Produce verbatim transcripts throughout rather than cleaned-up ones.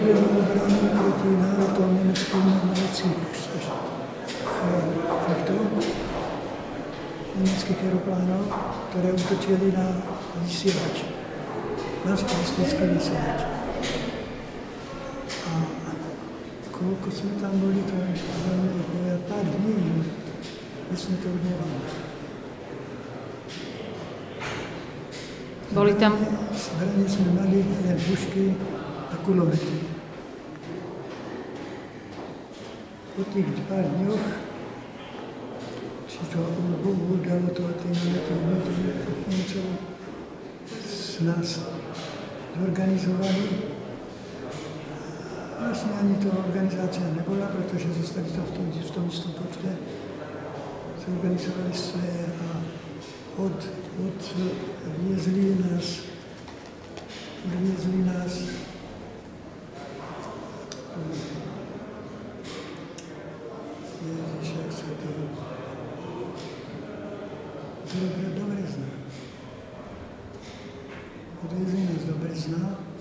odvedli obranu proti náletom nemeckých normálcích týchto nemeckých aeroplánov, ktoré útočili na vysielač, na statistický vysielač. A koľko sme tam boli, to veľmi povedať pár dní, my sme to už neboli. Boli tam... Zbranie sme mali len pušky a kulomety. Po tých pár dňoch, či to udalo to tým letom Němcov, s nás zorganizovali. Vlastne ani to organizácia nebola, pretože zostali to v tom, v tom istom počte. Zorganizovali sme a od, od viezli nás, viezli nás Ježiš, jak sa to dobre, dobre zná. Odviezli nás do Brezna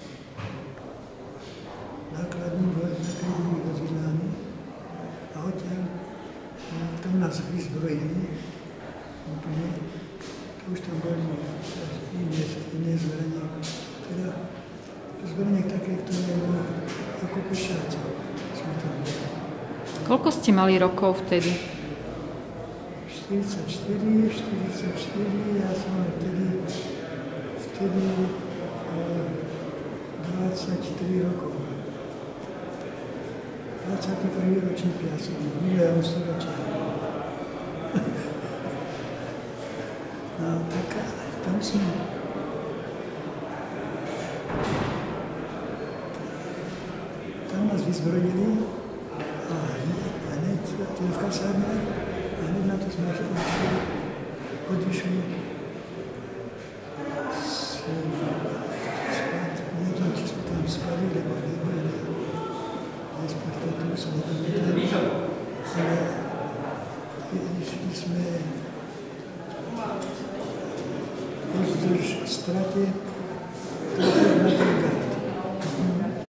nákladnými vozidlami a odtiaľ tam nás vyzbrojili úplne. Už tam boli iné, iné zbranie. Teda zbranie také, ktoré bolo ako pešáci. Sme tam boli. Koľko ste mali rokov vtedy? štyridsaťštyri, štyridsaťštyri, ja som mal vtedy, vtedy dvadsaťtri rokov. dvadsiaty prvý ročník ja som minulého storočia. No tak tam sme. Tam nás vyzbrojili a hneď v kasárnách a hneď na to sme odišli, odišli spať. Neviem, či sme tam spali, lebo neboli. Respektive sme nepamätali, ale išli sme pozdĺž strate na Tergách.